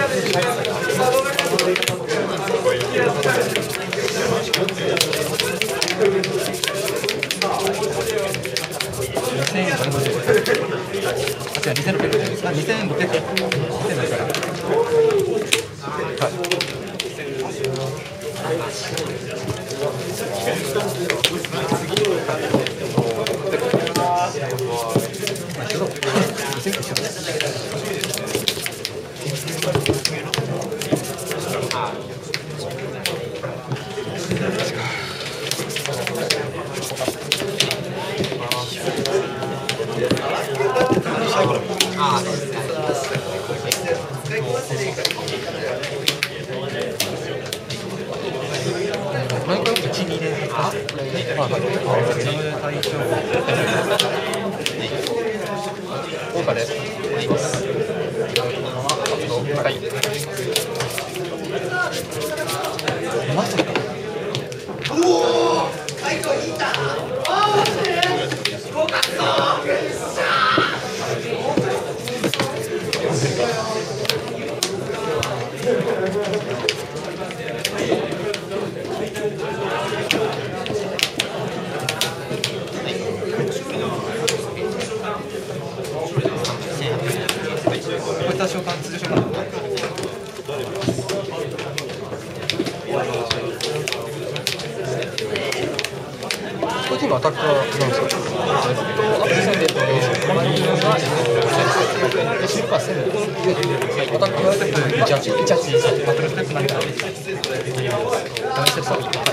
アタックは違うんですか？アクセンでマリーノがシルバーセンです。アタックは18バトルステップ何かダメステップサービ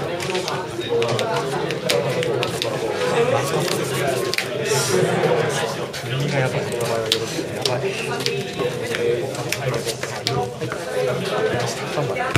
ス。右がやばい。名前はよろしい。やばい。3番。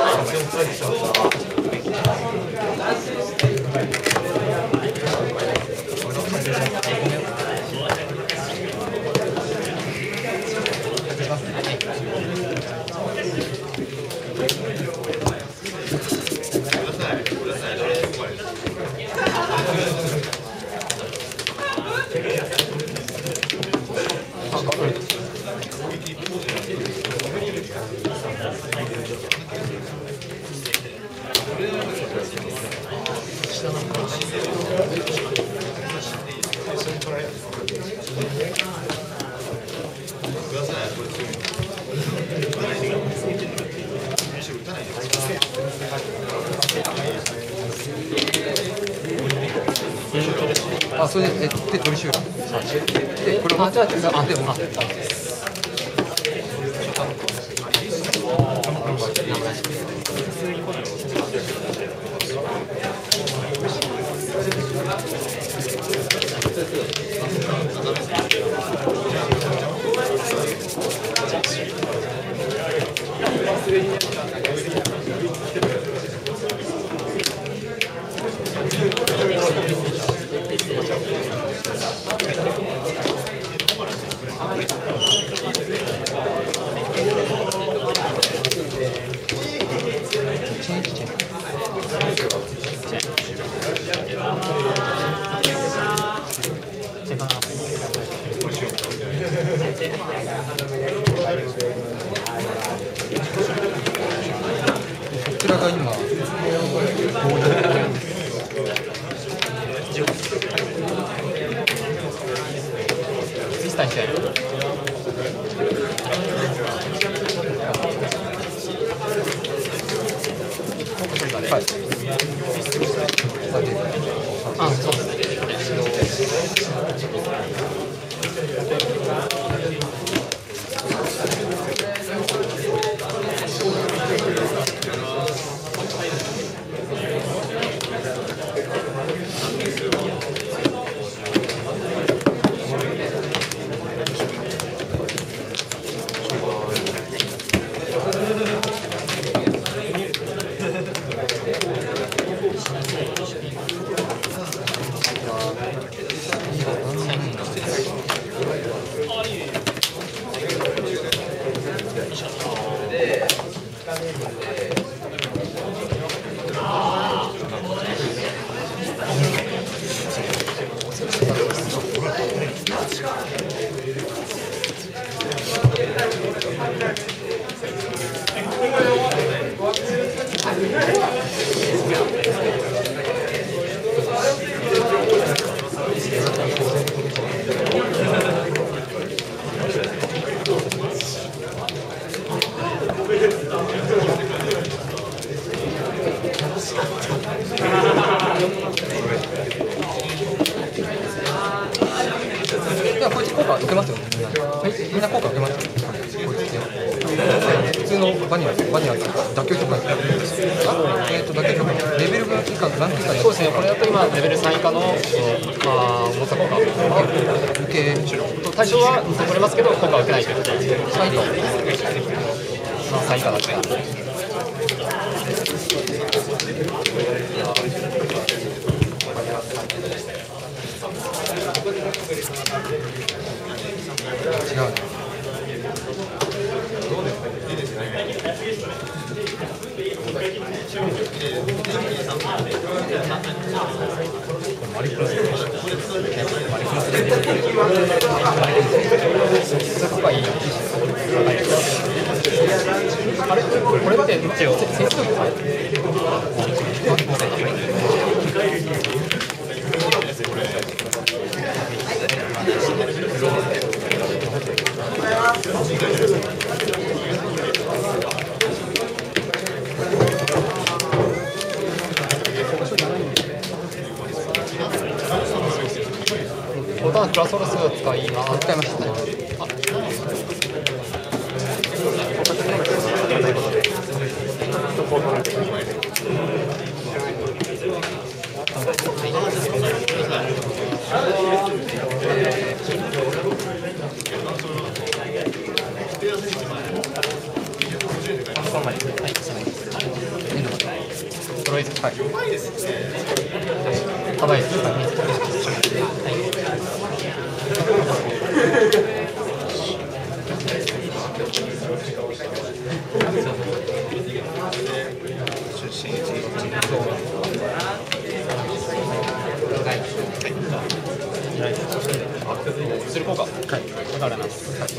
あ、それで、で、トリシューラー。で、これも、じゃあ、でも、こちらが今、ツイスターにしてはい。あ、そうですね。 はい、みんな効果受けました。普通のバニラとか妥協評価になるんです。妥協評価レベル分以下のランク以下に。 そうですね。これだと今レベル3以下の重さ効果受け対象は取れますけど効果を受けないということです。3以下。3以下だった。 違う。マリクロスそこがいいよ。あれこれまで一応センスボタンクラソロスを使います。 使いましたね。 トロイズ、はい。 かわいいです。 する効果。はい。わかります。はい。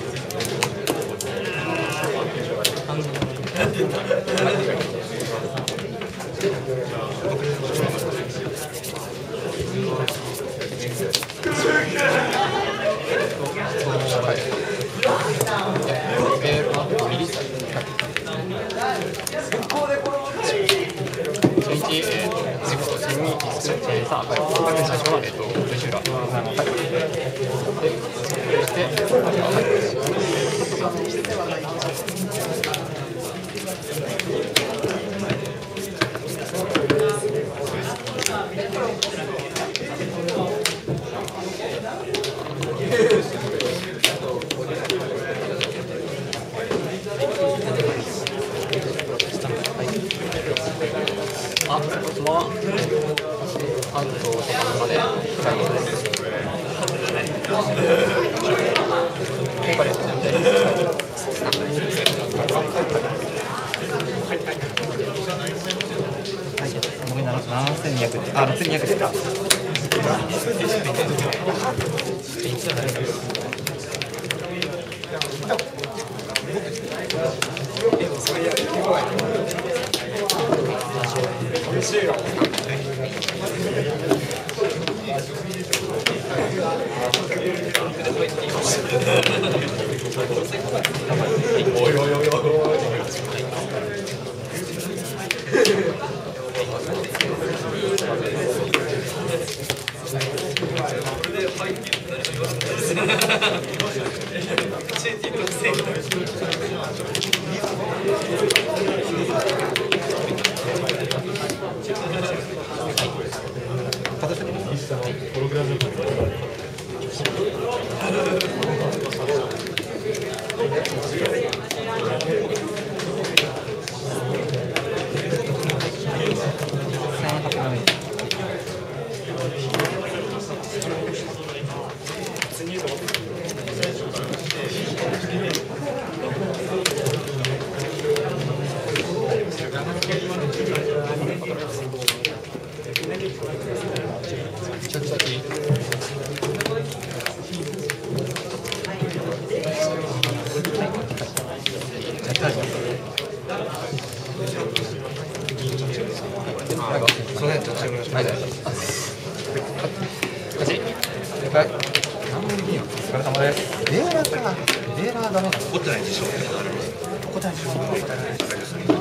レーラーか。レーラーダメだ。 怒ってないでしょ。怒ってないでしょ。